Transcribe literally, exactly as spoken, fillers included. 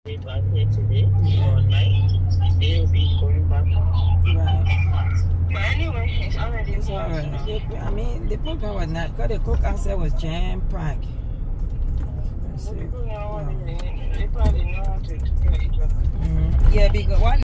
Back here today or night. They'll be going back. Right. But anyway, it's already It's all right. They, I mean, the program was not, because the cook outside was jam-packed. They probably know how to take care of each other. Mm-hmm. Yeah, because what